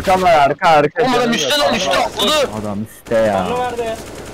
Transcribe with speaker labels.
Speaker 1: Arkam var arka.
Speaker 2: Oğlum adam üstte lan üstte atladı.
Speaker 1: Adam üstte ya.
Speaker 3: Canı verdi.